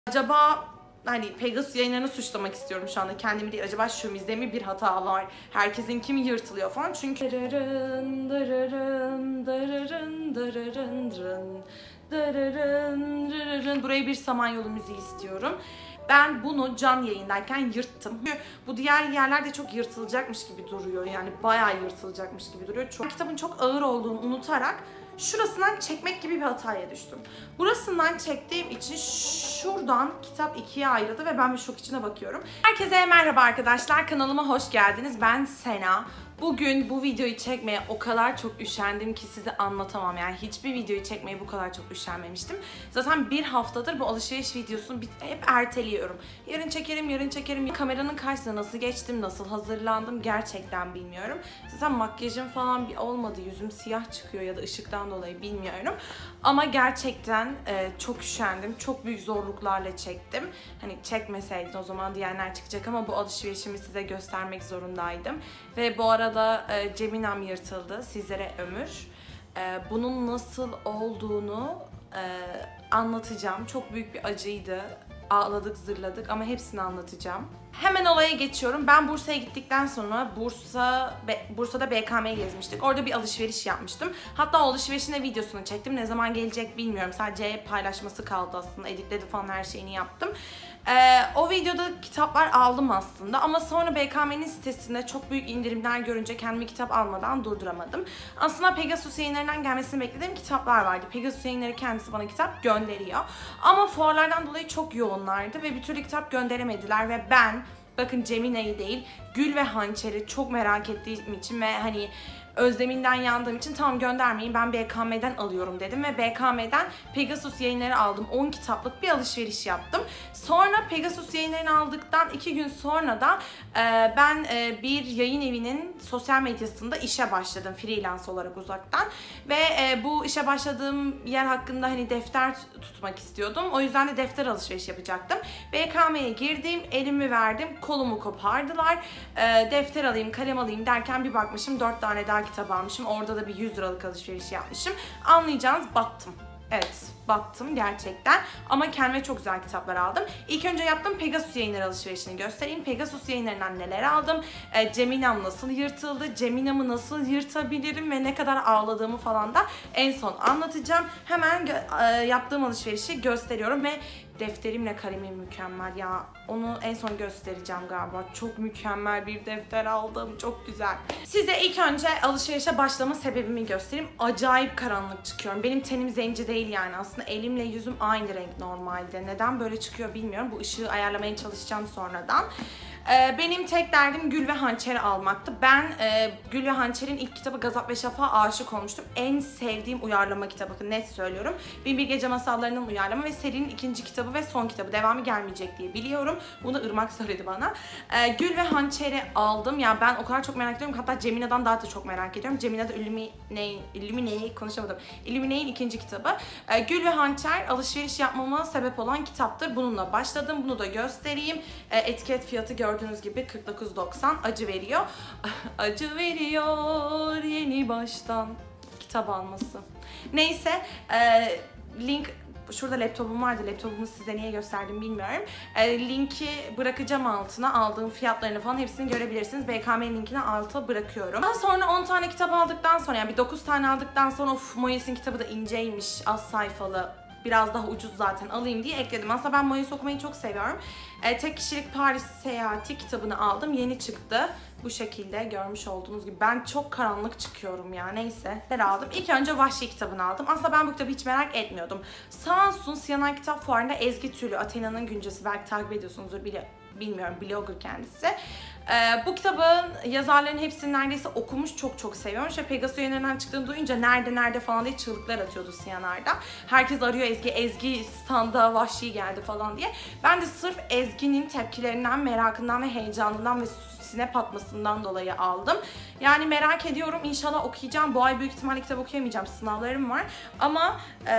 Acaba hani Pegasus yayınlarını suçlamak istiyorum şu anda, kendimi değil. Acaba Şömiz'de mi bir hata var? Herkesin kimi yırtılıyor falan. Çünkü buraya bir Samanyolu müziği istiyorum. Ben bunu can yayındayken yırttım. Bu diğer yerlerde çok yırtılacakmış gibi duruyor. Yani bayağı yırtılacakmış gibi duruyor. Kitabın çok ağır olduğunu unutarak şurasından çekmek gibi bir hataya düştüm. Burasından çektiğim için şuradan kitap ikiye ayrıldı ve ben bir şok içine bakıyorum. Herkese merhaba arkadaşlar, kanalıma hoş geldiniz. Ben Sena. Bugün bu videoyu çekmeye o kadar çok üşendim ki size anlatamam. Yani hiçbir videoyu çekmeye bu kadar çok üşenmemiştim. Zaten bir haftadır bu alışveriş videosunu hep erteliyorum. Yarın çekerim, yarın çekerim. Kameranın karşısına nasıl geçtim, nasıl hazırlandım gerçekten bilmiyorum. Zaten makyajım falan bir olmadı. Yüzüm siyah çıkıyor ya da ışıktan dolayı bilmiyorum. Ama gerçekten çok üşendim. Çok büyük zorluklarla çektim. Hani çekmeseydin o zaman diyenler çıkacak ama bu alışverişimi size göstermek zorundaydım. Ve bu arada Cemina'm yırtıldı. Sizlere ömür. Bunun nasıl olduğunu anlatacağım. Çok büyük bir acıydı. Ağladık, zırladık ama hepsini anlatacağım. Hemen olaya geçiyorum. Ben Bursa'ya gittikten sonra Bursa'da BKM'ye gezmiştik. Orada bir alışveriş yapmıştım. Hatta o alışverişin de videosunu çektim. Ne zaman gelecek bilmiyorum. Sadece paylaşması kaldı aslında. Editledi falan, her şeyini yaptım. O videoda kitaplar aldım aslında ama sonra BKM'nin sitesinde çok büyük indirimler görünce kendimi kitap almadan durduramadım. Aslında Pegasus yayınlarından gelmesini beklediğim kitaplar vardı. Pegasus yayınları kendisi bana kitap gönderiyor. Ama fuarlardan dolayı çok yoğunlardı ve bir türlü kitap gönderemediler ve ben, bakın Cemina'yı değil, Gül ve Hançer'i çok merak ettiğim için ve hani özleminden yandığım için tamam göndermeyin, ben BKM'den alıyorum dedim ve BKM'den Pegasus yayınları aldım. 10 kitaplık bir alışveriş yaptım. Sonra Pegasus yayınlarını aldıktan 2 gün sonra da ben bir yayın evinin sosyal medyasında işe başladım freelance olarak uzaktan ve bu işe başladığım yer hakkında hani defter tutmak istiyordum. O yüzden de defter alışveriş yapacaktım. BKM'ye girdim, elimi verdim, kolumu kopardılar. Defter alayım, kalem alayım derken bir bakmışım 4 tane daha kitap almışım. Orada da bir 100 liralık alışveriş yapmışım. Anlayacağınız battım. Evet, battım gerçekten. Ama kendime çok güzel kitaplar aldım. İlk önce yaptığım Pegasus yayınları alışverişini göstereyim. Pegasus yayınlarından neler aldım? Cemina'm nasıl yırtıldı? Cemina'mı nasıl yırtabilirim ve ne kadar ağladığımı falan da en son anlatacağım. Hemen yaptığım alışverişi gösteriyorum ve defterimle kalemim mükemmel ya. Onu en son göstereceğim galiba. Çok mükemmel bir defter aldım. Çok güzel. Size ilk önce alışverişe başlama sebebimi göstereyim. Acayip karanlık çıkıyorum. Benim tenim zenci değil yani. Aslında elimle yüzüm aynı renk normalde. Neden böyle çıkıyor bilmiyorum. Bu ışığı ayarlamaya çalışacağım sonradan. Benim tek derdim Gül ve Hançer'i almaktı. Ben Gül ve Hançer'in ilk kitabı Gazap ve Şafak'a aşık olmuştum. En sevdiğim uyarlama kitabı, bakın net söylüyorum. Binbir Gece Masalları'nın uyarlama ve serinin ikinci kitabı ve son kitabı. Devamı gelmeyecek diye biliyorum. Bunu Irmak söyledi bana. Gül ve Hançer'i aldım. Ya ben o kadar çok merak ediyorum. Hatta Cemina'dan daha da çok merak ediyorum. Cemina'da Illuminate'i konuşamadım. Illuminate'in ikinci kitabı. Gül ve Hançer alışveriş yapmama sebep olan kitaptır. Bununla başladım. Bunu da göstereyim. Etiket fiyatı gördüğünüz gibi 49.90. Acı veriyor. Acı veriyor yeni baştan kitap alması. Neyse, link şurada, laptopum vardı. Laptopumu size niye gösterdim bilmiyorum. Linki bırakacağım altına. Aldığım fiyatlarını falan hepsini görebilirsiniz. BKM'nin linkini alta bırakıyorum. Daha sonra 10 tane kitap aldıktan sonra, yani bir 9 tane aldıktan sonra Moyes'in kitabı da inceymiş, az sayfalı, biraz daha ucuz zaten, alayım diye ekledim. Aslında ben Moyes okumayı çok seviyorum. Tek kişilik Paris Seyahati kitabını aldım. Yeni çıktı. Bu şekilde görmüş olduğunuz gibi. Ben çok karanlık çıkıyorum ya. Neyse. Ben aldım. İlk önce Vahşi kitabını aldım. Aslında ben bu kitabı hiç merak etmiyordum. Sağ olsun Siyanar Kitap Fuarı'nda Ezgi Tülü, Athena'nın güncesi, belki takip ediyorsunuzdur, bilmiyorum, blogger kendisi. Bu kitabın yazarların hepsini neredeyse okumuş, çok seviyorum. İşte Pegasus yayınlarından çıktığını duyunca nerede falan diye çığlıklar atıyordu Siyanar'da. Herkes arıyor Ezgi standa Vahşi geldi falan diye. Ben de sırf Ezgi'nin tepkilerinden, merakından ve heyecanından ve sinep atmasından dolayı aldım. Yani merak ediyorum. İnşallah okuyacağım. Bu ay büyük ihtimalle kitap okuyamayacağım. Sınavlarım var. Ama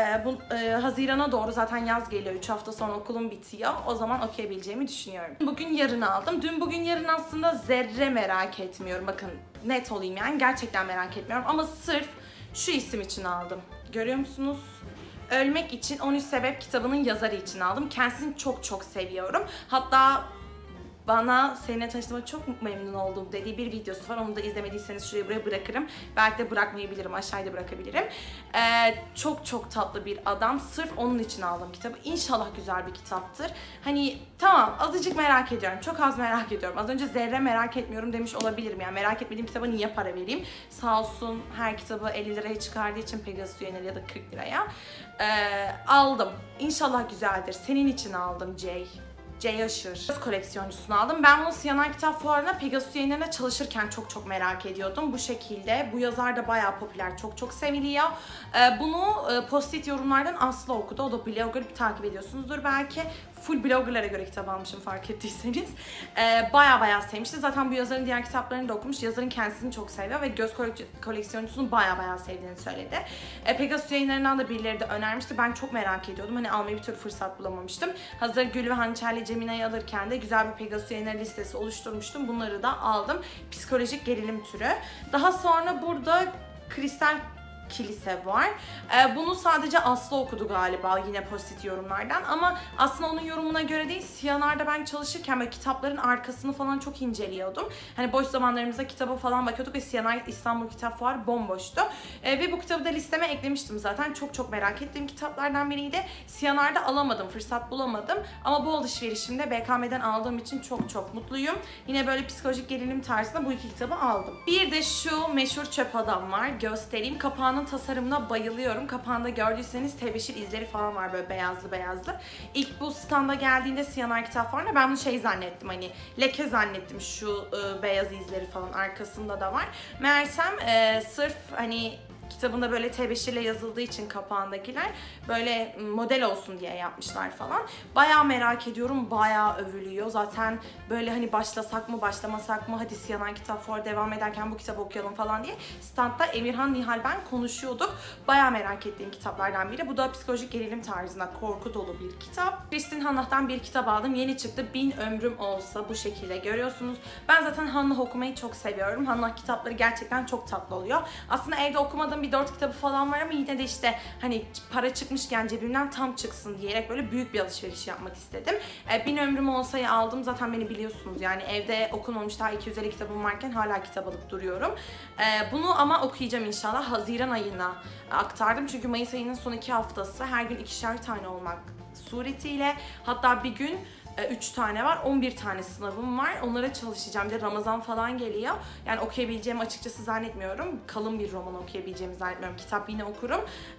Haziran'a doğru zaten yaz geliyor. 3 hafta sonra okulum bitiyor. O zaman okuyabileceğimi düşünüyorum. Bugün yarın aldım. Dün bugün yarın aslında zerre merak etmiyorum. Bakın net olayım yani. Gerçekten merak etmiyorum. Ama sırf şu isim için aldım. Görüyor musunuz? Ölmek için 13 Sebep kitabının yazarı için aldım. Kendisini çok çok seviyorum. Hatta bana seninle tanıştığıma çok memnun oldum dediği bir videosu var. Onu da izlemediyseniz şuraya buraya bırakırım. Belki de bırakmayabilirim. Aşağıda bırakabilirim. Çok çok tatlı bir adam. Sırf onun için aldım kitabı. İnşallah güzel bir kitaptır. Hani tamam azıcık merak ediyorum. Çok az merak ediyorum. Az önce zerre merak etmiyorum demiş olabilirim. Yani merak etmediğim kitaba niye para vereyim? Sağ olsun her kitabı 50 liraya çıkardığı için Pegasus Yayınları ya da 40 liraya. Aldım. İnşallah güzeldir. Senin için aldım Jay. Jay Asher koleksiyoncusunu aldım. Ben bunu Siyanar Kitap Fuarı'na Pegasus Yayınları'na çalışırken çok merak ediyordum. Bu şekilde. Bu yazar da bayağı popüler. Çok seviliyor. Bunu post-it yorumlardan Aslı okudu. O da blogger, bir takip ediyorsunuzdur belki. Full bloggerlara göre kitap almışım fark ettiyseniz. Bayağı sevmişti. Zaten bu yazarın diğer kitaplarını da okumuş. Yazarın kendisini çok seviyor ve göz koleksiyoncusunu bayağı sevdiğini söyledi. Pegasus Yayınları'ndan da birileri de önermişti. Ben çok merak ediyordum. Hani almayı bir türlü fırsat bulamamıştım. Hazır Gül ve Hançer'le Cemina'yı alırken de güzel bir Pegasus Yayınları listesi oluşturmuştum. Bunları da aldım. Psikolojik gerilim türü. Daha sonra burada Kristal Kilise var. Bunu sadece Aslı okudu galiba yine post-it yorumlardan ama aslında onun yorumuna göre değil, Siyanar'da ben çalışırken böyle kitapların arkasını falan çok inceliyordum. Hani boş zamanlarımızda kitaba falan bakıyorduk ve Siyanar İstanbul Kitap Fuarı bomboştu. Ve bu kitabı da listeme eklemiştim zaten. Çok merak ettiğim kitaplardan biriydi. Siyanar'da alamadım, fırsat bulamadım ama bu alışverişimde BKM'den aldığım için çok mutluyum. Yine böyle psikolojik gerilim tarzında bu iki kitabı aldım. Bir de şu meşhur Çöp Adam var. Göstereyim. Kapağının tasarımına bayılıyorum. Kapağında gördüyseniz tebeşir izleri falan var böyle beyazlı. İlk bu standa geldiğinde Siyanar Kitap Fuarı'na ben bunu şey zannettim, hani leke zannettim, şu beyaz izleri falan arkasında da var. Meğersem sırf hani kitabında böyle tebeşirle yazıldığı için kapağındakiler böyle model olsun diye yapmışlar falan. Bayağı merak ediyorum, bayağı övülüyor. Zaten böyle hani başlasak mı başlamasak mı, hadi Siyanar Kitap Fuarı devam ederken bu kitabı okuyalım falan diye standta Emirhan, Nihal, ben konuşuyorduk. Bayağı merak ettiğim kitaplardan biri. Bu da psikolojik gerilim tarzında korku dolu bir kitap. Kristin Hannah'tan bir kitap aldım. Yeni çıktı. 1000 Ömrüm Olsa, bu şekilde görüyorsunuz. Ben zaten Hannah okumayı çok seviyorum. Hannah kitapları gerçekten çok tatlı oluyor. Aslında evde okumadığım bir 4 kitabı falan var ama yine de işte hani para çıkmışken cebimden tam çıksın diyerek böyle büyük bir alışveriş yapmak istedim. 1000 Ömrüm Olsa'yı aldım. Zaten beni biliyorsunuz yani evde okunmamış daha 250 kitabım varken hala kitap alıp duruyorum. Bunu ama okuyacağım inşallah. Haziran ayına aktardım. Çünkü Mayıs ayının son 2 haftası her gün 2'şer tane olmak suretiyle, hatta bir gün 3 tane var. 11 tane sınavım var. Onlara çalışacağım. Bir de Ramazan falan geliyor. Yani okuyabileceğimi açıkçası zannetmiyorum. Kalın bir roman okuyabileceğimi zannetmiyorum. Kitap yine okurum.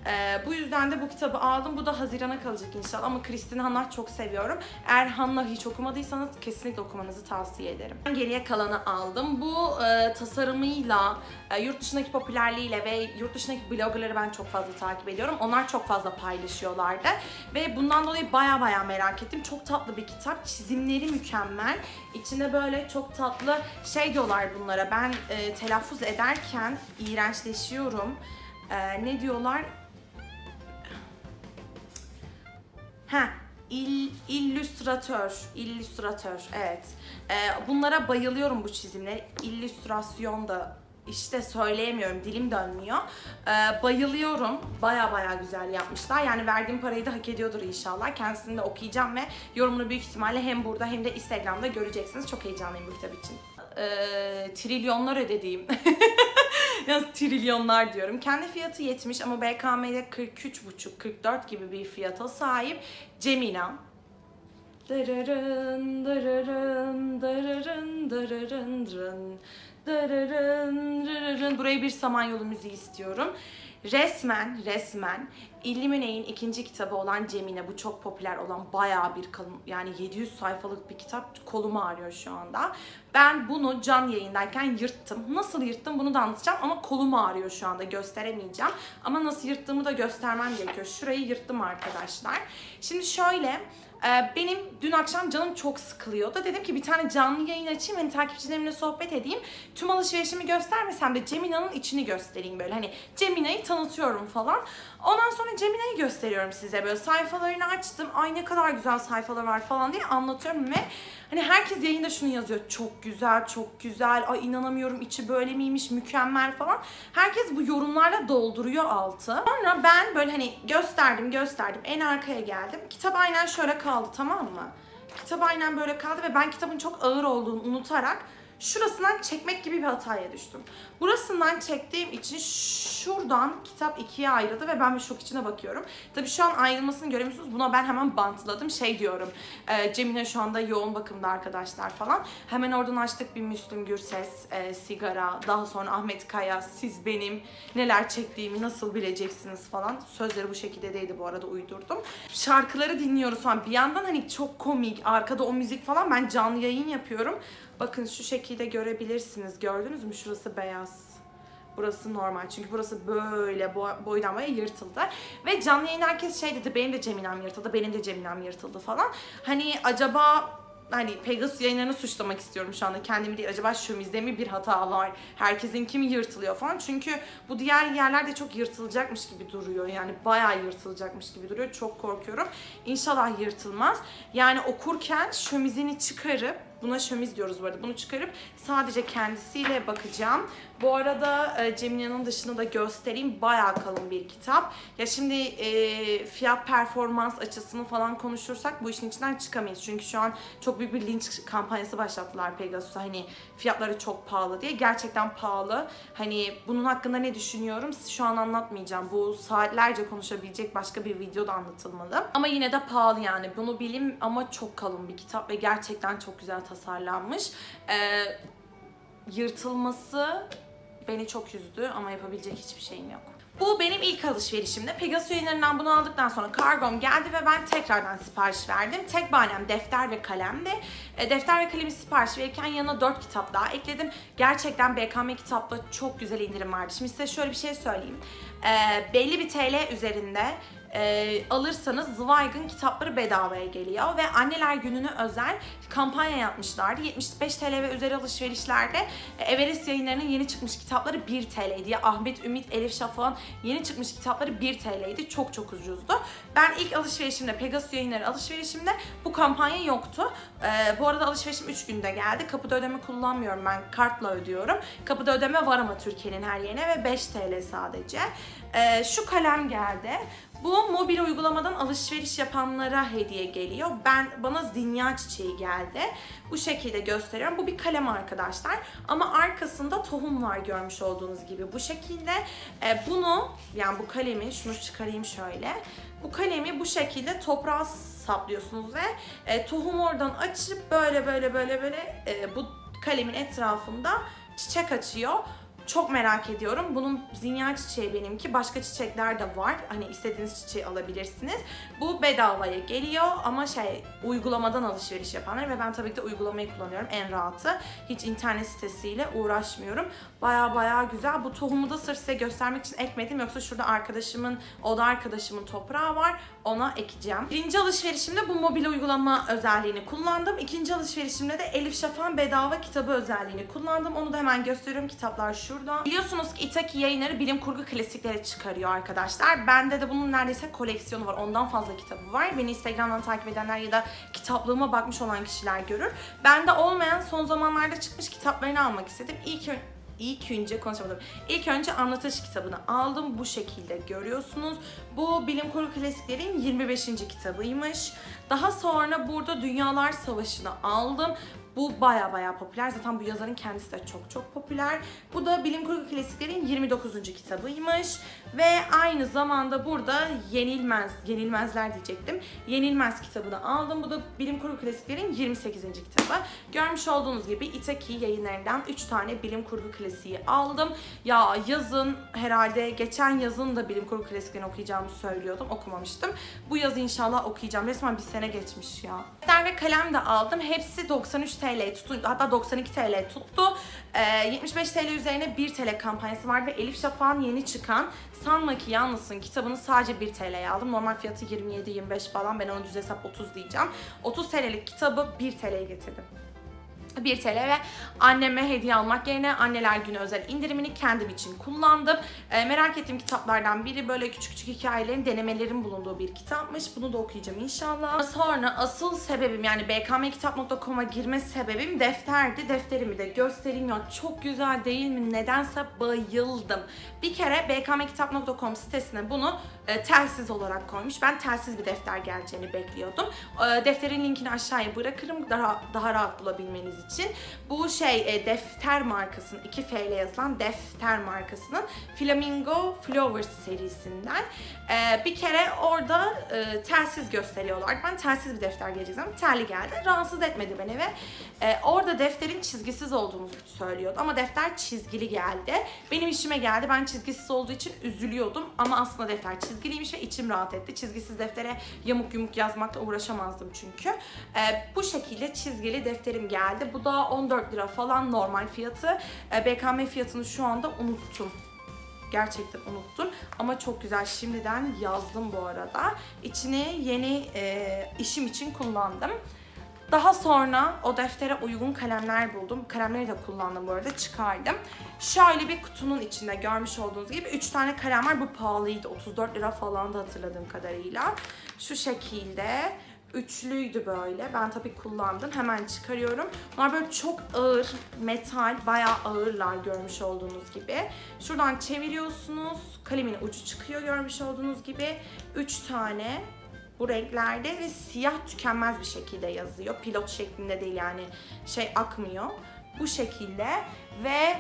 Bu yüzden de bu kitabı aldım. Bu da Haziran'a kalacak inşallah. Ama Kristin Hannah çok seviyorum. Eğer Hannah hiç okumadıysanız kesinlikle okumanızı tavsiye ederim. Geriye kalanı aldım. Bu tasarımıyla, yurt dışındaki popülerliğiyle ve yurt dışındaki bloggerları ben çok fazla takip ediyorum. Onlar çok fazla paylaşıyorlardı. Ve bundan dolayı bayağı merak ettim. Çok tatlı bir kitap. Çizimleri mükemmel. İçinde böyle çok tatlı şey diyorlar bunlara. Ben telaffuz ederken iğrençleşiyorum. Ne diyorlar? İllüstratör. Evet. Bunlara bayılıyorum, bu çizimleri. İllüstrasyon da İşte söyleyemiyorum, dilim dönmüyor. Bayılıyorum. Bayağı güzel yapmışlar. Yani verdiğim parayı da hak ediyordur inşallah. Kendisini de okuyacağım ve yorumunu büyük ihtimalle hem burada hem de Instagram'da göreceksiniz. Çok heyecanlıyım bu kitap için. Trilyonlar ödediğim. Yalnız trilyonlar diyorum. Kendi fiyatı 70 ama BKM'de 43,5-44 gibi bir fiyata sahip Cemina. Dararın, dararın, dararın, dararın, dararın. Buraya bir Samanyolu müziği istiyorum. Resmen İllumine'in ikinci kitabı olan Cemine, bu çok popüler olan bayağı bir kalın, yani 700 sayfalık bir kitap, kolumu ağrıyor şu anda. Ben bunu Can Yayındayken yırttım. Nasıl yırttım bunu da anlatacağım ama kolumu ağrıyor şu anda, gösteremeyeceğim. Ama nasıl yırttığımı da göstermem gerekiyor. Şurayı yırttım arkadaşlar. Şimdi şöyle, Benim dün akşam canım çok sıkılıyordu. Dedim ki bir tane canlı yayın açayım, hani takipçilerimle sohbet edeyim. Tüm alışverişimi göstermesem de Cemina'nın içini göstereyim böyle. Hani Cemina'yı tanıtıyorum falan. Ondan sonra Cemina'yı gösteriyorum size. Böyle sayfalarını açtım. Ay ne kadar güzel sayfalar var falan diye anlatıyorum ve hani herkes yayında şunu yazıyor. Çok güzel, çok güzel. Ay inanamıyorum, içi böyle miymiş, mükemmel falan. Herkes bu yorumlarla dolduruyor altı. Sonra ben böyle hani gösterdim. En arkaya geldim. Kitap aynen şöyle kaldı, tamam mı? Kitap aynen böyle kaldı ve ben kitabın çok ağır olduğunu unutarak şurasından çekmek gibi bir hataya düştüm. Burasından çektiğim için şuradan kitap ikiye ayrıldı ve ben bir şok içine bakıyorum. Tabii şu an ayrılmasını göremiyorsunuz. Buna ben hemen bantladım. Şey diyorum, Cemile şu anda yoğun bakımda arkadaşlar falan. Hemen oradan açtık bir Müslüm Gürses, sigara, daha sonra Ahmet Kaya, siz benim neler çektiğimi nasıl bileceksiniz falan. Sözleri bu şekilde değildi bu arada, uydurdum. Şarkıları dinliyoruz falan. Bir yandan hani çok komik, arkada o müzik falan, ben canlı yayın yapıyorum. Bakın şu şekilde görebilirsiniz. Gördünüz mü? Şurası beyaz. Burası normal. Çünkü burası böyle boydan boya yırtıldı. Ve canlı yayın herkes şey dedi. Benim de Cemina'm yırtıldı. Benim de Cemina'm yırtıldı falan. Hani acaba hani Pegasus yayınlarını suçlamak istiyorum şu anda. Kendimi değil. Acaba şömizde mi bir hata var? Herkesin kimi yırtılıyor falan. Çünkü bu diğer yerlerde çok yırtılacakmış gibi duruyor. Yani bayağı yırtılacakmış gibi duruyor. Çok korkuyorum. İnşallah yırtılmaz. Yani okurken şömizini çıkarıp, buna şömiz diyoruz bu arada, bunu çıkarıp sadece kendisiyle bakacağım. Bu arada Cemina'nın dışını da göstereyim. Bayağı kalın bir kitap. Ya şimdi fiyat performans açısını falan konuşursak bu işin içinden çıkamayız. Çünkü şu an çok büyük bir linç kampanyası başlattılar Pegasus'a. Hani fiyatları çok pahalı diye. Gerçekten pahalı. Hani bunun hakkında ne düşünüyorum şu an anlatmayacağım. Bu saatlerce konuşabilecek başka bir videoda anlatılmalı. Ama yine de pahalı yani. Bunu bilin ama çok kalın bir kitap ve gerçekten çok güzel tasarlanmış. Yırtılması beni çok üzdü ama yapabilecek hiçbir şeyim yok. Bu benim ilk alışverişimde. Pegasus yayınlarından bunu aldıktan sonra kargom geldi ve ben tekrardan sipariş verdim. Tek bahanem defter ve kalemdi. Defter ve kalemi sipariş verirken yanına 4 kitap daha ekledim. Gerçekten BKM kitapta çok güzel indirim vardı. Şimdi size şöyle bir şey söyleyeyim. Belli bir TL üzerinde alırsanız Zweig'ın kitapları bedavaya geliyor ve Anneler Günü'ne özel kampanya yapmışlardı. 75 TL ve üzeri alışverişlerde Everest Yayınları'nın yeni çıkmış kitapları 1 TL'ydi. Ya Ahmet, Ümit, Elif Şafak'ın yeni çıkmış kitapları 1 TL'ydi. Çok çok ucuzdu. Ben ilk alışverişimde, Pegasus Yayınları alışverişimde bu kampanya yoktu. Bu arada alışverişim 3 günde geldi. Kapıda ödeme kullanmıyorum, ben kartla ödüyorum. Kapıda ödeme var ama Türkiye'nin her yerine ve 5 TL sadece. Şu kalem geldi. Bu mobil uygulamadan alışveriş yapanlara hediye geliyor. Bana zinya çiçeği geldi. Bu şekilde gösteriyorum. Bu bir kalem arkadaşlar. Ama arkasında tohum var görmüş olduğunuz gibi. Bu şekilde bunu, yani bu kalemi, şunu çıkarayım şöyle. Bu kalemi bu şekilde toprağa saplıyorsunuz ve tohumu oradan açıp böyle bu kalemin etrafında çiçek açıyor. Çok merak ediyorum. Bunun zinya çiçeği benimki. Başka çiçekler de var. Hani istediğiniz çiçeği alabilirsiniz. Bu bedavaya geliyor ama uygulamadan alışveriş yapanlar ve ben tabii ki de uygulamayı kullanıyorum. En rahatı. Hiç internet sitesiyle uğraşmıyorum. Baya güzel. Bu tohumu da sırf size göstermek için ekmedim. Yoksa şurada oda arkadaşımın toprağı var. Ona ekeceğim. Birinci alışverişimde bu mobil uygulama özelliğini kullandım. İkinci alışverişimde de Elif Şafak'ın bedava kitabı özelliğini kullandım. Onu da hemen gösteriyorum. Kitaplar şurada. Biliyorsunuz ki İtaki Yayınları bilim kurgu klasikleri çıkarıyor arkadaşlar. Bende de bunun neredeyse koleksiyonu var. Ondan fazla kitabı var. Beni Instagram'dan takip edenler ya da kitaplığıma bakmış olan kişiler görür. Bende olmayan son zamanlarda çıkmış kitaplarını almak istedim. İlk önce Anlatış kitabını aldım. Bu şekilde görüyorsunuz. Bu bilim kurgu klasiklerin 25. kitabıymış. Daha sonra burada Dünyalar Savaşı'nı aldım. Bu baya popüler. Zaten bu yazarın kendisi de çok popüler. Bu da bilim kurgu klasiklerin 29. kitabıymış. Ve aynı zamanda burada Yenilmezler diyecektim. Yenilmez kitabını aldım. Bu da bilim kurgu klasiklerin 28. kitabı. Görmüş olduğunuz gibi İtaki Yayınları'ndan 3 tane bilim kurgu klasiği aldım. Ya yazın, herhalde geçen yazın da bilim kurgu klasiklerini okuyacağımı söylüyordum. Okumamıştım. Bu yaz inşallah okuyacağım. Resmen bir sene geçmiş ya. Defter ve kalem de aldım. Hepsi 93 TL tuttu, hatta 92 TL tuttu. 75 TL üzerine 1 TL kampanyası vardı ve Elif Şafak'ın yeni çıkan Sanma Ki Yalnızsın kitabını sadece 1 TL'ye aldım. Normal fiyatı 27-25 falan, ben onu düz hesap 30 diyeceğim. 30 TL'lik kitabı 1 TL'ye getirdim. 1 TL ve anneme hediye almak yerine Anneler Günü özel indirimini kendim için kullandım. Merak ettiğim kitaplardan biri, böyle küçük küçük hikayelerin, denemelerin bulunduğu bir kitapmış. Bunu da okuyacağım inşallah. Sonra asıl sebebim, yani bkmkitap.com'a girme sebebim defterdi. Defterimi de göstereyim ya, çok güzel değil mi? Nedense bayıldım. Bir kere bkmkitap.com sitesine bunu telsiz olarak koymuş. Ben telsiz bir defter geleceğini bekliyordum. Defterin linkini aşağıya bırakırım daha rahat bulabilmeniz için. Bu defter markasının, 2F ile yazılan defter markasının Flamingo Flowers serisinden. Bir kere orada telsiz gösteriyorlar. Ben telsiz bir defter geleceğim. Telli geldi. Rahatsız etmedi beni ve orada defterin çizgisiz olduğunu söylüyordu. Ama defter çizgili geldi. Benim işime geldi. Ben çizgisiz olduğu için üzülüyordum. Ama aslında defter çizgiliymiş ve içim rahat etti. Çizgisiz deftere yamuk yumuk yazmakla uğraşamazdım çünkü. Bu şekilde çizgili defterim geldi. Bu da 14 lira falan normal fiyatı. BKM fiyatını şu anda unuttum. Gerçekten unuttum ama çok güzel, şimdiden yazdım bu arada. İçini yeni işim için kullandım. Daha sonra o deftere uygun kalemler buldum. Kalemleri de kullandım bu arada, çıkardım. Şöyle bir kutunun içinde görmüş olduğunuz gibi 3 tane kalem var. Bu pahalıydı, 34 lira falan da hatırladığım kadarıyla. Şu şekilde. Üçlüydü böyle. Ben tabii kullandım. Hemen çıkarıyorum. Bunlar böyle çok ağır, metal, bayağı ağırlar görmüş olduğunuz gibi. Şuradan çeviriyorsunuz. Kalemin ucu çıkıyor görmüş olduğunuz gibi. 3 tane bu renklerde ve siyah, tükenmez bir şekilde yazıyor. Pilot şeklinde değil, yani akmıyor. Bu şekilde ve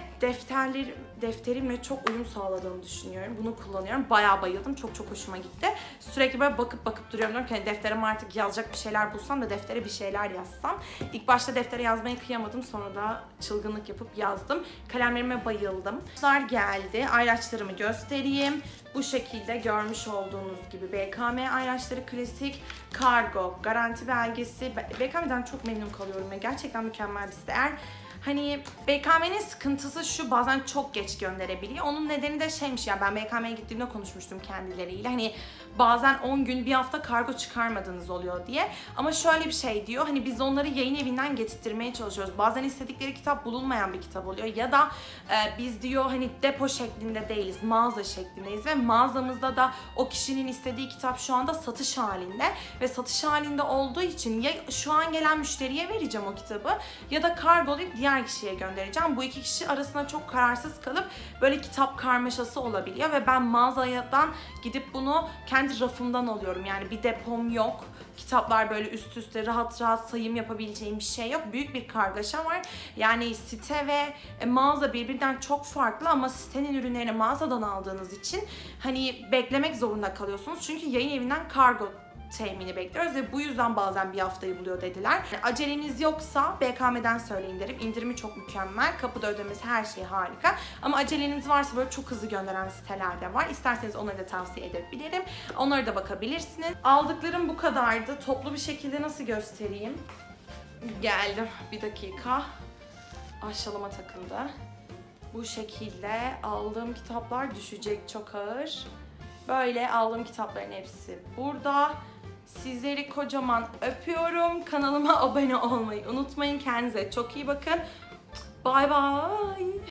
defterimle çok uyum sağladığını düşünüyorum. Bunu kullanıyorum. Bayağı bayıldım. Çok hoşuma gitti. Sürekli böyle bakıp duruyorum. Diyorum ki hani defterime artık yazacak bir şeyler bulsam da deftere bir şeyler yazsam. İlk başta deftere yazmayı kıyamadım. Sonra da çılgınlık yapıp yazdım. Kalemlerime bayıldım. Bunlar geldi. Ayraçlarımı göstereyim. Bu şekilde görmüş olduğunuz gibi BKM ayraçları klasik, kargo, garanti belgesi. BKM'den çok memnun kalıyorum ve gerçekten mükemmel bir site. Eğer hani BKM'nin sıkıntısı şu, bazen çok geç gönderebiliyor. Onun nedeni de ya, ben BKM'ye gittiğimde konuşmuştum kendileriyle. Hani bazen 10 gün, bir hafta kargo çıkarmadığınız oluyor diye. Ama şöyle bir şey diyor, hani biz onları yayın evinden getirtmeye çalışıyoruz. Bazen istedikleri kitap bulunmayan bir kitap oluyor. Ya da biz diyor hani depo şeklinde değiliz, mağaza şeklindeyiz ve mağazamızda da o kişinin istediği kitap şu anda satış halinde. Ve satış halinde olduğu için ya şu an gelen müşteriye vereceğim o kitabı ya da kargolayıp diğer kişiye göndereceğim. Bu iki kişi arasında çok kararsız kalıp böyle kitap karmaşası olabiliyor ve ben mağazadan gidip bunu kendi rafımdan alıyorum. Yani bir depom yok. Kitaplar böyle üst üste rahat sayım yapabileceğim bir şey yok. Büyük bir kargaşa var. Yani site ve mağaza birbirinden çok farklı ama sitenin ürünlerini mağazadan aldığınız için hani beklemek zorunda kalıyorsunuz. Çünkü yayın evinden kargo temini bekliyoruz ve bu yüzden bazen bir haftayı buluyor dediler. Yani aceleniz yoksa BKM'den söyleyin derim. İndirimi çok mükemmel. Kapıda ödemesi, her şey harika. Ama aceleniz varsa böyle çok hızlı gönderen siteler de var. İsterseniz onları da tavsiye edebilirim. Onlara da bakabilirsiniz. Aldıklarım bu kadardı. Toplu bir şekilde nasıl göstereyim? Geldim. Bir dakika. Aşağılama takıldı. Bu şekilde aldığım kitaplar düşecek, çok ağır. Böyle aldığım kitapların hepsi burada. Sizleri kocaman öpüyorum. Kanalıma abone olmayı unutmayın. Kendinize çok iyi bakın. Bye bye.